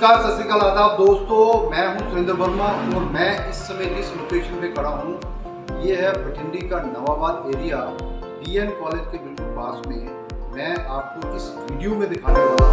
नमस्कार, सत श्री अकाल, आदाब दोस्तों। मैं हूं सुरेंद्र वर्मा और मैं इस समय जिस लोकेशन पे खड़ा हूं ये है भटिंडी का नवाबाद एरिया, बीएन कॉलेज के बिल्कुल पास में। मैं आपको इस वीडियो में दिखाने वाला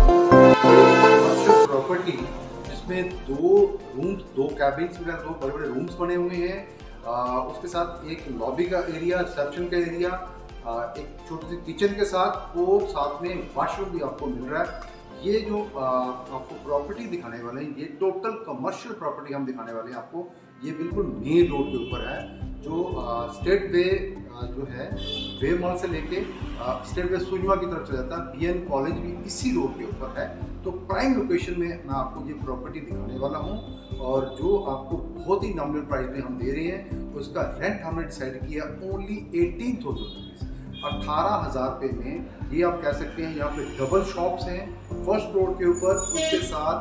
हूं प्रॉपर्टी जिसमें दो रूम्स, दो कैबिन्स वगैरह, दो बड़े बड़े रूम्स बने हुए हैं। उसके साथ एक लॉबी का एरिया, रिसेप्शन का एरिया, एक छोटी सी किचन के साथ और साथ में वॉशरूम भी आपको मिल रहा है। ये जो आपको प्रॉपर्टी दिखाने वाले हैं, ये टोटल कमर्शियल प्रॉपर्टी हम दिखाने वाले हैं आपको। ये बिल्कुल मेन रोड के ऊपर है, जो स्टेट वे जो है वे मॉल से लेके स्टेट वे सुजमा की तरफ चला जाता है। बीएन कॉलेज भी इसी रोड के ऊपर है। तो प्राइम लोकेशन में मैं आपको ये प्रॉपर्टी दिखाने वाला हूँ और जो आपको बहुत ही नॉमिनल प्राइस में हम दे रहे हैं। उसका रेंट हमने डिसाइड किया ओनली 18,000 रुपीज़, 18,000 रुपये में। ये आप कह सकते हैं यहाँ पे डबल शॉप्स हैं फर्स्ट फ्लोर के ऊपर, उसके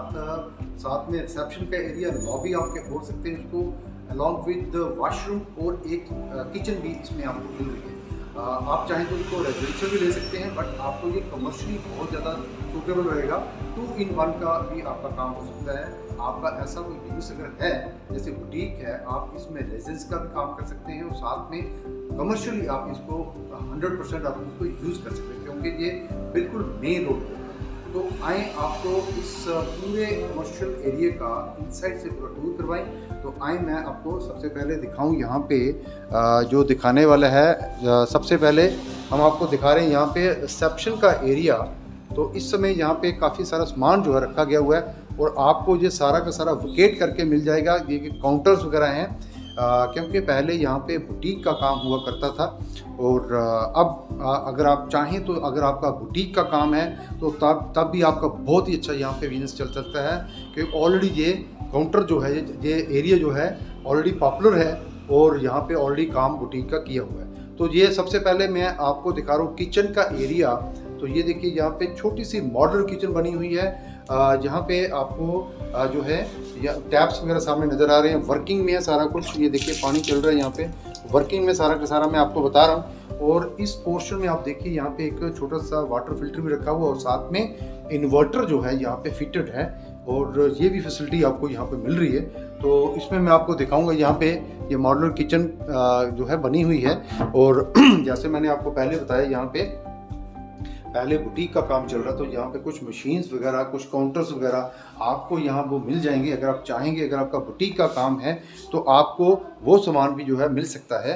साथ में रिसेप्शन का एरिया, लॉबी आप बोल सकते हैं उसको, अलॉन्ग विद वॉशरूम और एक किचन भी इसमें आपको मिल रही है। आप चाहें तो इसको रेजिडेंशियल भी ले सकते हैं, बट आपको ये कमर्शियली बहुत ज़्यादा सूटेबल रहेगा। 2-in-1 का भी आपका काम हो सकता है। आपका ऐसा कोई बिजनेस अगर है, जैसे बुटीक है, आप इसमें रेजिडेंस का भी काम कर सकते हैं और साथ में कमर्शियली आप इसको 100% आप इसको यूज़ कर सकते हैं, क्योंकि ये बिल्कुल मेन रोड पर है। तो आए आपको इस पूरे कमर्शियल एरिया का इनसाइड से पूरा टूर करवाएं। तो आए मैं आपको सबसे पहले दिखाऊं यहाँ पे जो दिखाने वाला है। सबसे पहले हम आपको दिखा रहे हैं यहाँ पे रिसेप्शन का एरिया। तो इस समय यहाँ पे काफ़ी सारा सामान जो है रखा गया हुआ है और आपको ये सारा का सारा वकेट करके मिल जाएगा। ये काउंटर्स वगैरह हैं, क्योंकि पहले यहाँ पे बुटीक का काम हुआ करता था और अब अगर आप चाहें तो अगर आपका बुटीक का काम है तो तब भी आपका बहुत ही अच्छा यहाँ पे बिजनेस चल सकता है, क्योंकि ऑलरेडी ये काउंटर जो है, ये एरिया जो है ऑलरेडी पॉपुलर है और यहाँ पे ऑलरेडी काम बुटीक का किया हुआ है। तो ये सबसे पहले मैं आपको दिखा रहा हूँ किचन का एरिया। तो ये देखिए यहाँ पे छोटी सी मॉडर्न किचन बनी हुई है, जहाँ पे आपको जो है टैप्स वगैरह सामने नज़र आ रहे हैं। वर्किंग में है सारा कुछ, ये देखिए पानी चल रहा है यहाँ पे, वर्किंग में सारा का सारा मैं आपको बता रहा हूँ। और इस पोर्शन में आप देखिए यहाँ पे एक छोटा सा वाटर फिल्टर भी रखा हुआ और साथ में इन्वर्टर जो है यहाँ पे फिटेड है और ये भी फैसिलिटी आपको यहाँ पे मिल रही है। तो इसमें मैं आपको दिखाऊंगा यहाँ पे ये मॉडुलर किचन जो है बनी हुई है। और जैसे मैंने आपको पहले बताया, यहाँ पे पहले बुटीक का काम चल रहा, तो यहाँ पे कुछ मशीन्स वगैरह, कुछ काउंटर्स वगैरह आपको यहाँ वो मिल जाएंगे। अगर आप चाहेंगे, अगर आपका बुटीक का काम है तो आपको वो सामान भी जो है मिल सकता है।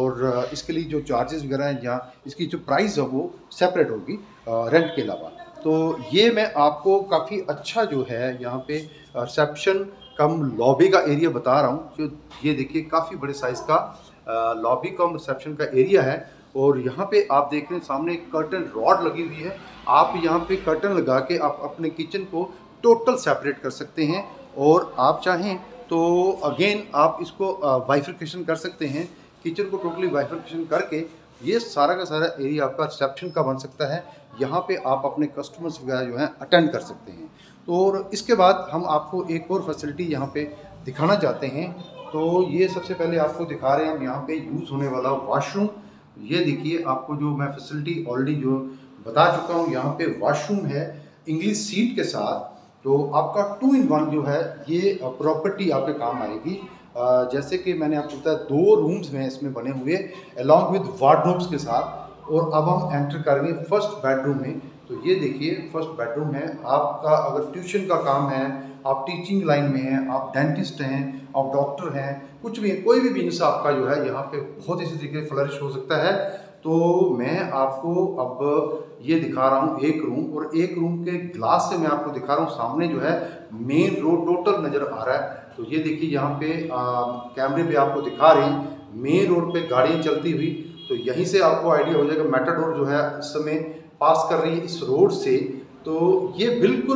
और इसके लिए जो चार्जेस वगैरह हैं, यहाँ इसकी जो प्राइस है वो सेपरेट होगी रेंट के अलावा। तो ये मैं आपको काफ़ी अच्छा जो है यहाँ पे रिसेप्शन कम लॉबी का एरिया बता रहा हूँ। जो ये देखिए काफ़ी बड़े साइज़ का लॉबी कम रिसेप्शन का एरिया है। और यहाँ पे आप देख रहे हैं सामने एक कर्टन रॉड लगी हुई है। आप यहाँ पे कर्टन लगा के आप अपने किचन को टोटल सेपरेट कर सकते हैं और आप चाहें तो अगेन आप इसको बाइफरकेशन कर सकते हैं। किचन को टोटली बाइफरकेशन करके ये सारा का सारा एरिया आपका रिसेप्शन का बन सकता है। यहाँ पे आप अपने कस्टमर्स वगैरह जो हैं अटेंड कर सकते हैं। तो और इसके बाद हम आपको एक और फैसिलिटी यहाँ पे दिखाना चाहते हैं। तो ये सबसे पहले आपको दिखा रहे हैं हम यहाँ पे यूज़ होने वाला वॉशरूम। ये देखिए आपको जो मैं फैसिलिटी ऑलरेडी जो बता चुका हूँ, यहाँ पे वॉशरूम है इंग्लिश सीट के साथ। तो आपका 2-in-1 जो है ये प्रॉपर्टी आपके काम आएगी। जैसे कि मैंने आपको बताया 2 रूम्स में इसमें बने हुए अलॉन्ग विद वार्डरोब्स के साथ। और अब हम एंटर करेंगे फर्स्ट बेडरूम में। तो ये देखिए फर्स्ट बेडरूम है। आपका अगर ट्यूशन का काम है, आप टीचिंग लाइन में हैं, आप डेंटिस्ट हैं, आप डॉक्टर हैं, कुछ भी कोई भी बिजनेस आपका जो है यहाँ पे बहुत इसी तरीके से फ्लरिश हो सकता है। तो मैं आपको अब ये दिखा रहा हूँ एक रूम, और एक रूम के ग्लास से मैं आपको दिखा रहा हूँ सामने जो है मेन रोड टोटल नज़र आ रहा है। तो ये देखिए यहाँ पे कैमरे पे आपको दिखा रहे हैं मेन रोड पे गाड़ियाँ चलती हुई। तो यहीं से आपको आइडिया हो जाएगा मेटाडोर जो है इस समय पास कर रही है इस रोड से। तो ये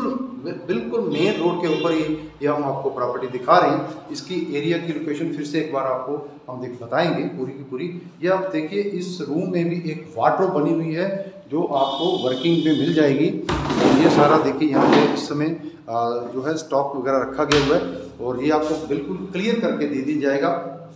बिल्कुल मेन रोड के ऊपर ही ये हम आपको प्रॉपर्टी दिखा रहे हैं। इसकी एरिया की लोकेशन फिर से एक बार आपको हम बताएंगे पूरी की पूरी। ये आप देखिए इस रूम में भी एक वार्डरोब बनी हुई है जो आपको वर्किंग में मिल जाएगी। तो ये सारा देखिए यहाँ पे इस समय जो है स्टॉक वगैरह रखा गया हुआ है और ये आपको बिल्कुल क्लियर करके दे दी जाएगा।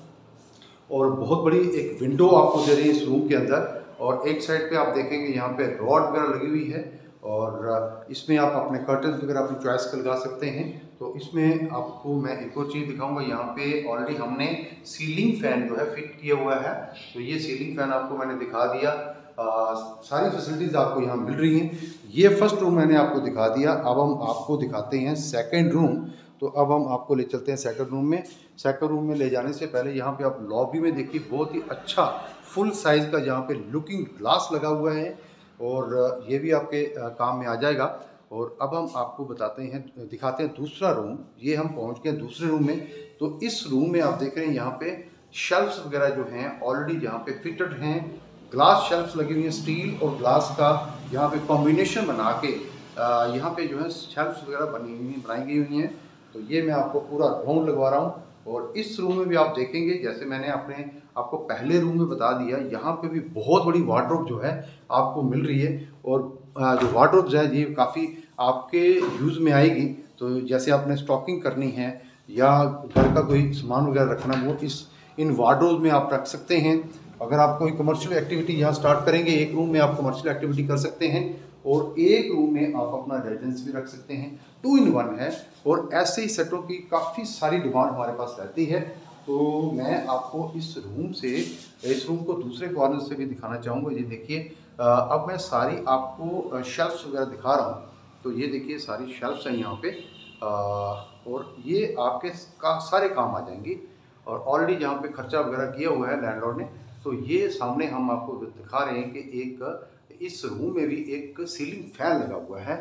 और बहुत बड़ी एक विंडो आपको दे रही है इस रूम के अंदर। और एक साइड पे आप देखेंगे यहाँ पे रॉड वगैरह लगी हुई है और इसमें आप अपने कर्टन वगैरह अपनी चॉइस का लगा सकते हैं। तो इसमें आपको मैं एक और चीज़ दिखाऊंगा। यहाँ पे ऑलरेडी हमने सीलिंग फैन जो है फिट किया हुआ है। तो ये सीलिंग फैन आपको मैंने दिखा दिया। सारी फैसिलिटीज़ आपको यहाँ मिल रही हैं। ये फर्स्ट रूम मैंने आपको दिखा दिया। अब हम आपको दिखाते हैं सेकंड रूम। तो अब हम आपको ले चलते हैं सेकंड रूम में। सेकंड रूम में ले जाने से पहले यहाँ पे आप लॉबी में देखिए, बहुत ही अच्छा फुल साइज़ का यहाँ पे लुकिंग ग्लास लगा हुआ है और ये भी आपके काम में आ जाएगा। और अब हम आपको दिखाते हैं दूसरा रूम। ये हम पहुँच गए दूसरे रूम में। तो इस रूम में आप देख रहे हैं यहाँ पे शेल्फ्स वगैरह जो हैं ऑलरेडी यहाँ पे फिटेड हैं। ग्लास शेल्फ्स लगी हुई हैं, स्टील और ग्लास का यहाँ पे कॉम्बिनेशन बना के यहाँ पे जो है शेल्फ्स वगैरह बनाई गई हुई हैं। तो ये मैं आपको पूरा राउंड लगवा रहा हूँ। और इस रूम में भी आप देखेंगे, जैसे मैंने आपको पहले रूम में बता दिया, यहाँ पे भी बहुत बड़ी वार्डरोब जो है आपको मिल रही है। और जो वार्डरोब्स है ये काफ़ी आपके यूज़ में आएगी। तो जैसे आपने स्टॉकिंग करनी है या घर का कोई सामान वगैरह रखना, वो इन वार्डरोब्स में आप रख सकते हैं। अगर आप कोई कमर्शियल एक्टिविटी यहाँ स्टार्ट करेंगे, एक रूम में आप कमर्शियल एक्टिविटी कर सकते हैं और एक रूम में आप अपना रेजिडेंस भी रख सकते हैं। 2 in 1 है। और ऐसे ही सेटों की काफ़ी सारी डिमांड हमारे पास रहती है। तो मैं आपको इस रूम को दूसरे कॉर्नर से भी दिखाना चाहूँगा। ये देखिए, अब मैं सारी आपको शेल्फ्स वगैरह दिखा रहा हूँ। तो ये देखिए सारी शेल्फ्स हैं यहाँ पे और ये आपके सारे काम आ जाएंगी। और ऑलरेडी यहाँ पे खर्चा वगैरह किया हुआ है लैंडलॉर्ड ने। तो ये सामने हम आपको दिखा रहे हैं कि इस रूम में भी एक सीलिंग फैन लगा हुआ है।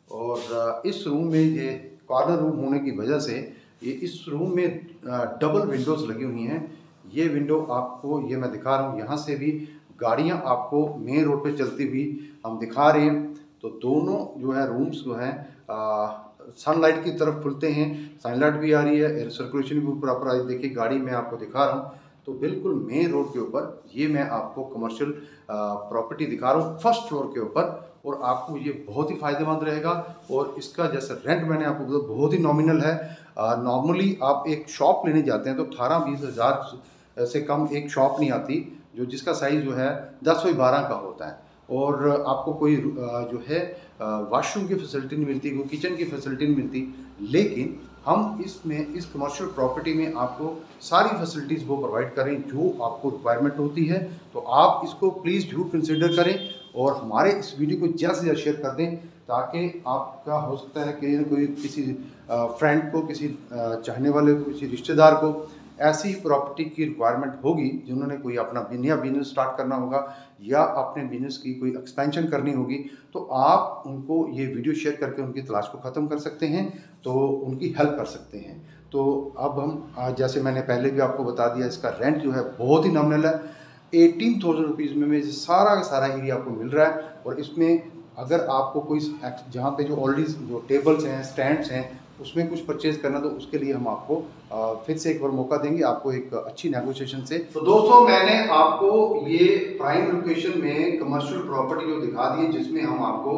और इस रूम में ये कॉर्नर रूम होने की वजह से इस रूम में डबल विंडोज़ लगी हुई हैं। ये विंडो आपको ये मैं दिखा रहा हूँ, यहाँ से भी गाड़ियाँ आपको मेन रोड पे चलती हुई हम दिखा रहे हैं। तो दोनों जो है रूम्स जो हैं सनलाइट की तरफ खुलते हैं। सनलाइट भी आ रही है, एयर सर्कुलेशन भी प्रॉपर आ रही है। देखिए गाड़ी मैं आपको दिखा रहा हूँ, तो बिल्कुल मेन रोड के ऊपर ये मैं आपको कमर्शियल प्रॉपर्टी दिखा रहा हूँ फर्स्ट फ्लोर के ऊपर। और आपको ये बहुत ही फ़ायदेमंद रहेगा। और इसका जैसे रेंट मैंने आपको बताया बहुत ही नॉमिनल है। नॉर्मली आप एक शॉप लेने जाते हैं तो 18-20 हज़ार से कम एक शॉप नहीं आती, जिसका साइज़ जो है 10x12 का होता है। और आपको कोई जो है वॉशरूम की फैसिलिटी नहीं मिलती, कोई किचन की फैसिलिटी नहीं मिलती। लेकिन हम इस कमर्शियल प्रॉपर्टी में आपको सारी फैसिलिटीज़ वो प्रोवाइड करें जो आपको रिक्वायरमेंट होती है। तो आप इसको प्लीज़ जरूर कंसिडर करें और हमारे इस वीडियो को ज़्यादा से ज़्यादा शेयर कर दें, ताकि आपका हो सकता है कि कोई किसी फ्रेंड को, किसी चाहने वाले को, किसी रिश्तेदार को ऐसी ही प्रॉपर्टी की रिक्वायरमेंट होगी जिन्होंने कोई अपना नया बिजनेस स्टार्ट करना होगा या अपने बिजनेस की कोई एक्सपेंशन करनी होगी। तो आप उनको ये वीडियो शेयर करके उनकी तलाश को ख़त्म कर सकते हैं, तो उनकी हेल्प कर सकते हैं। तो अब हम जैसे मैंने पहले भी आपको बता दिया, इसका रेंट जो है बहुत ही नॉमिनल है। 18,000 रुपीज़ में सारा का सारा एरिया आपको मिल रहा है। और इसमें अगर आपको कोई जहाँ पे जो ऑलरेडी जो टेबल्स हैं, स्टैंड्स हैं, उसमें कुछ परचेज करना, तो उसके लिए हम आपको फिर से एक बार मौका देंगे आपको एक अच्छी नेगोशिएशन से। तो दोस्तों, मैंने आपको ये प्राइम लोकेशन में कमर्शियल प्रॉपर्टी जो दिखा दी है, जिसमें हम आपको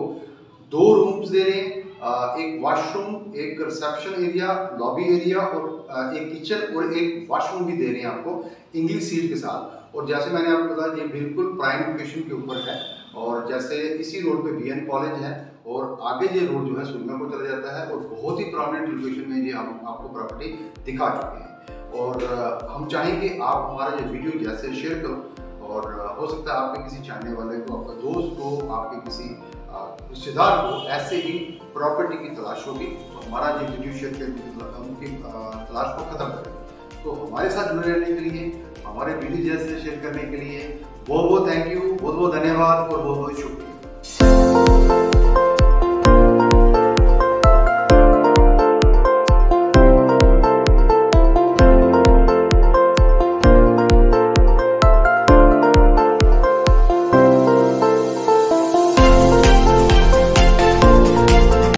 2 रूम्स दे रहे हैं, एक वॉशरूम, एक रिसेप्शन एरिया, लॉबी एरिया और एक किचन और एक वॉशरूम भी दे रहे हैं आपको इंग्लिश सीट के साथ। और जैसे मैंने आपको बताया, ये बिल्कुल प्राइम लोकेशन के ऊपर है। और जैसे इसी रोड पे BN कॉलेज है और आगे ये रोड जो है सुरमा को चला जाता है। और बहुत ही प्रोमिनेंट लोकेशन में ये हम आपको प्रॉपर्टी दिखा चुके हैं। और हम चाहेंगे आप हमारा ये वीडियो जैसे शेयर करो, और हो सकता है आपके किसी चाहने वाले को, आपके दोस्त को, आपके किसी रिश्तेदार को ऐसे ही प्रॉपर्टी की तलाश होगी, तो हमारा ये वीडियो शेयर करके उनकी तलाश को ख़त्म करें। तो हमारे साथ जुड़े रहने के लिए, हमारे वीडियो जैसे शेयर करने के लिए बहुत बहुत थैंक यू, बहुत बहुत धन्यवाद और बहुत बहुत शुक्रिया।